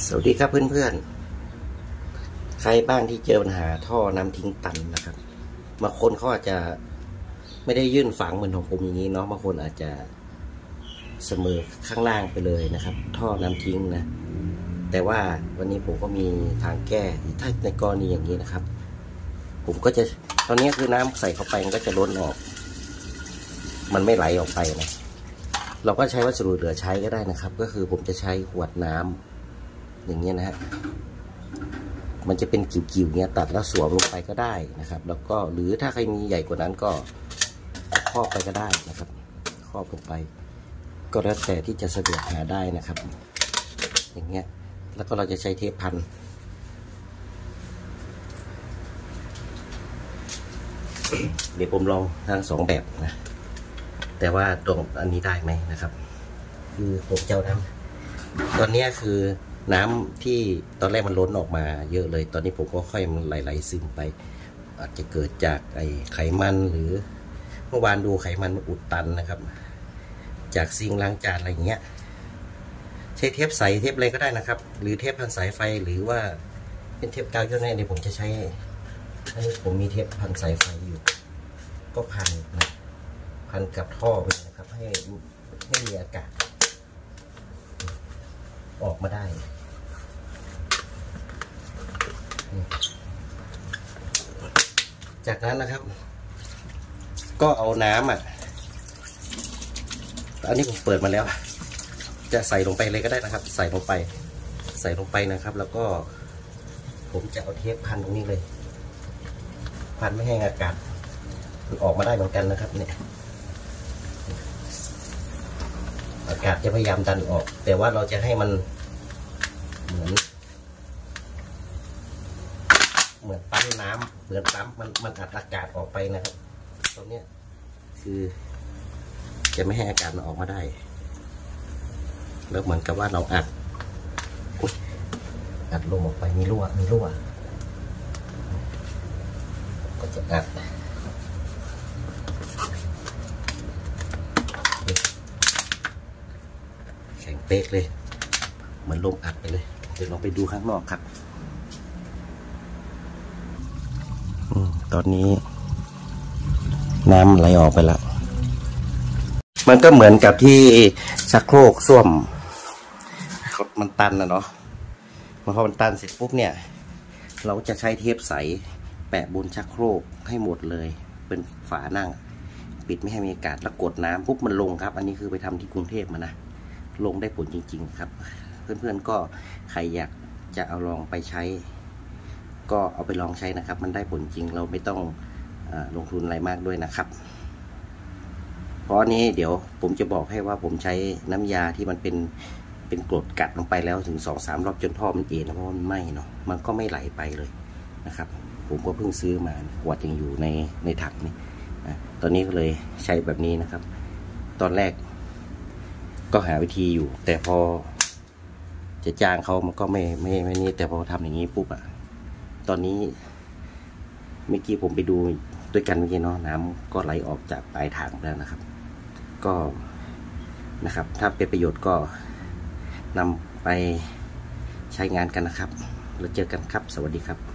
สวัสดีครับเพื่อนๆใครบ้างที่เจอปัญหาท่อน้ำทิ้งตันนะครับบางคนเขาอาจจะไม่ได้ยื่นฝังเหมือนของผมอย่างนี้เนาะบางคนอาจจะเสมอข้างล่างไปเลยนะครับท่อน้ำทิ้งนะแต่ว่าวันนี้ผมก็มีทางแก้ถ้าในกรณีอย่างนี้นะครับผมก็จะตอนนี้คือน้ำใส่เข้าไปมันก็จะล้นออกมันไม่ไหลออกไปนะเราก็ใช้วัสดุเหลือใช้ก็ได้นะครับก็คือผมจะใช้ขวดน้ำอย่างเงี้ยนะฮะมันจะเป็นกิ่วๆเงี้ยตัดแล้วสวมลงไปก็ได้นะครับแล้วก็หรือถ้าใครมีใหญ่กว่านั้นก็ครอบไปก็ได้นะครับครอบลงไปก็แล้วแต่ที่จะสะดวกหาได้นะครับอย่างเงี้ยแล้วก็เราจะใช้เทปพันเดี๋ยวผมลองทั้งสองแบบนะแต่ว่าตรงอันนี้ได้ไหมนะครับคือผมเจ้าน้ำตอนนี้คือน้ำที่ตอนแรกมันล้นออกมาเยอะเลยตอนนี้ผมก็ค่อยมันไหลซึมไปอาจจะเกิดจากไขมันหรือเมื่อวานดูไขมันอุดตันนะครับจากซิงค์ล้างจานอะไรอย่างเงี้ยใช้เทปใสเทปอะไรก็ได้นะครับหรือเทปพันสายไฟหรือว่าเป็นเทปกาวย่นแน่เนี่ยผมจะใช้ผมมีเทปพันสายไฟอยู่ก็พันกับท่อไปนะครับให้มีอากาศออกมาได้จากนั้นนะครับก็เอาน้ำอันนี้ผมเปิดมาแล้วจะใส่ลงไปเลยก็ได้นะครับใส่ลงไปนะครับแล้วก็ผมจะเอาเทปพันตรงนี้เลยพันไม่ให้อากาศมันออกมาได้เหมือนกันนะครับเนี่ยอากาศจะพยายามดันออกแต่ว่าเราจะให้มันเหมือนปั๊มน้ำเหมือนปั๊มมันอัดอากาศออกไปนะครับตรงนี้คือจะไม่ให้อากาศมันออกมาได้แล้วเหมือนกับว่าเราอัดลมออกไปมีรั่วก็จะอัดแข็งเป๊กเลยเหมือนลมอัดไปเลยเดี๋ยวเราไปดูข้างนอกครับตอนนี้น้ำไหลออกไปแล้วมันก็เหมือนกับที่ชักโครกส้วมมันตันนะเนาะพอมันตันเสร็จปุ๊บเนี่ยเราจะใช้เทปใสแปะบนชักโครกให้หมดเลยเป็นฝานั่งปิดไม่ให้มีอากาศแล้วกดน้ำปุ๊บมันลงครับอันนี้คือไปทำที่กรุงเทพมานะลงได้ผลจริงๆครับเพื่อนๆก็ใครอยากจะเอาลองไปใช้ก็เอาไปลองใช้นะครับมันได้ผลจริงเราไม่ต้องลงทุนอะไรมากด้วยนะครับเพราะนี้เดี๋ยวผมจะบอกให้ว่าผมใช้น้ำยาที่มันเป็นกรดกัดลงไปแล้วถึง 2-3 รอบจนท่อมันเอ็นเพราะมันไหม้เนาะมันก็ไม่ไหลไปเลยนะครับผมก็เพิ่งซื้อมาขวดยังอยู่ในถังนี่ตอนนี้ก็เลยใช้แบบนี้นะครับตอนแรกก็หาวิธีอยู่แต่พอจะจ้างเขามันก็ไม่นี่แต่พอทำอย่างนี้ปุ๊บตอนนี้เมื่อกี้ผมไปดูด้วยกันเมื่อกี้เนาะน้ำก็ไหลออกจากปลายถังแล้วนะครับก็นะครับถ้าเป็นประโยชน์ก็นำไปใช้งานกันนะครับแล้วเจอกันครับสวัสดีครับ